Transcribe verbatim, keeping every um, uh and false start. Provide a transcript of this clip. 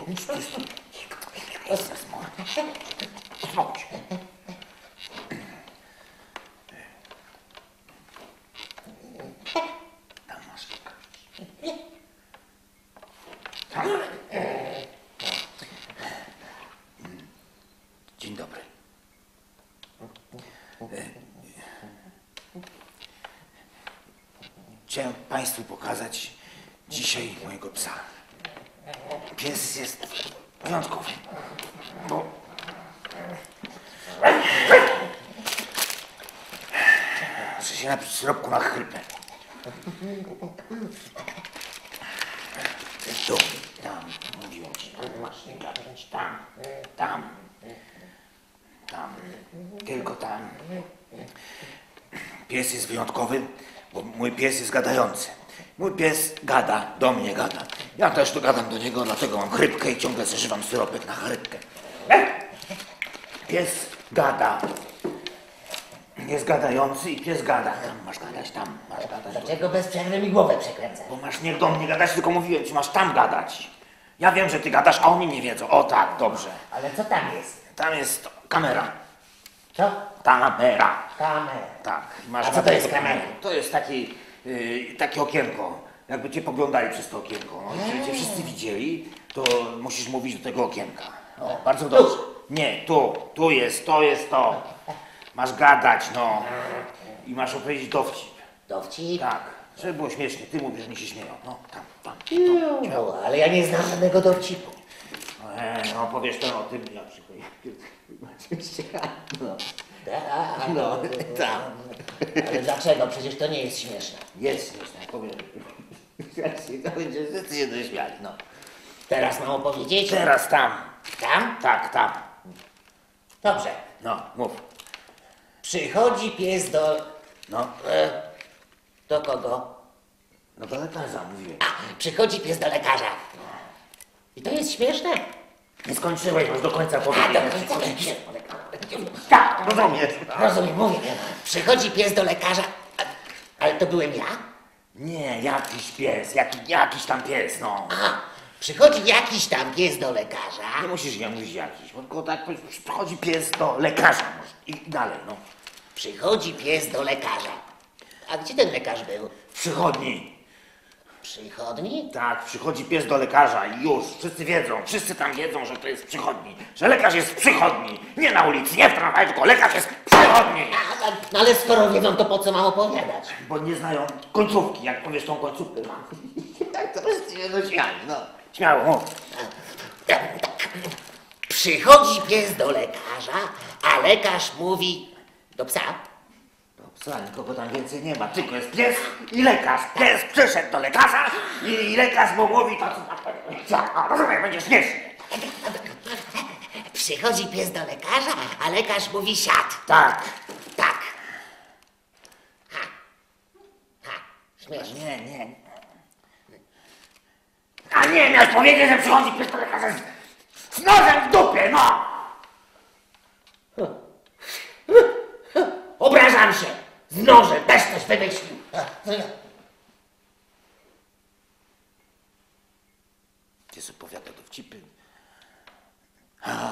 tu, stój. Uspokój się. Tam masz. Tam. Dzień dobry. Chciałem Państwu pokazać dzisiaj mojego psa. Pies jest wyjątkowy, bo muszę się napić syropku na chrypę. Tu, tam, mówiłem ci, masz nie gadać, tam, tam, tam, tylko tam. Pies jest wyjątkowy, bo mój pies jest gadający. Mój pies gada, do mnie gada. Ja też dogadam do niego, dlatego mam chrypkę i ciągle zażywam syropek na chrypkę. Pies gada. Jest gadający i pies gada. Tam masz gadać, tam masz gadać. Dlaczego bez przerwy mi głowę przekręca? Bo masz nie do mnie gadać, tylko mówiłem ci, masz tam gadać. Ja wiem, że ty gadasz, a oni nie wiedzą. O tak, dobrze. Ale co tam jest? Tam jest kamera. Co? Kamera. Kamera. Tak. Masz A co to jest kamera? To jest taki, yy, takie okienko. Jakby cię poglądali przez to okienko. No, żeby cię wszyscy widzieli, to musisz mówić do tego okienka. O, bardzo dobrze. Nie, tu, tu jest, to jest to. Masz gadać, no. I masz opowiedzieć dowcip. Dowcip? Tak, żeby było śmiesznie. Ty mówisz, że nie się śmieją. No, tam, tam. No, ale ja nie znam żadnego dowcipu. E, no, powiesz ten o tym, ja przychodzę. No, Da, no, tam. Ale dlaczego? Przecież to nie jest śmieszne. Jest śmieszne, powiem. To będzie, że ty się dośmiali, no. Teraz mam opowiedzieć? Teraz tam. Tam? Tak, tam. Dobrze. No, mów. Przychodzi pies do... No, E, do kogo? no do lekarza mówiłem. A, przychodzi pies do lekarza. I to jest śmieszne? Nie skończyłeś, masz do końca A, powiedzieć. do końca pies do lekarza. Tak, rozumiesz. Rozumiem, mówię. Przychodzi pies do lekarza, a, ale to byłem ja? Nie, jakiś pies, jaki, jakiś tam pies, no. A, przychodzi jakiś tam pies do lekarza. Nie musisz nie mówić jakiś, bo tylko tak przychodzi pies do lekarza i, i dalej, no. Przychodzi pies do lekarza. A gdzie ten lekarz był? W przychodni. Przychodni? Tak, przychodzi pies do lekarza i już, wszyscy wiedzą, wszyscy tam wiedzą, że to jest w przychodni. Że lekarz jest w przychodni, nie na ulicy, nie w tramwaju, tylko lekarz jest w przychodni. A, a, no ale skoro wiedzą, to po co mam opowiadać? Bo nie znają końcówki, jak powiesz tą końcówkę. Tak, to wszyscy się dośmiali, no. Śmiało, mów. Przychodzi pies do lekarza, a lekarz mówi do psa. Do psa, nikogo tam więcej nie ma, tylko jest pies i lekarz. Pies przyszedł do lekarza i, i lekarz mu mówi to, co... A, rozumiem, będzie śmiesznie. Przychodzi pies do lekarza, a lekarz mówi siad. Tak. Tak. Ha. Ha. Śmiesznie. Nie, nie. A nie, miałeś powiedzieć, że przychodzi pies do lekarza z, z nożem w dupie, no! Obrażam się. Z nożem też coś wymyślił. Pies opowiada dowcipy. A,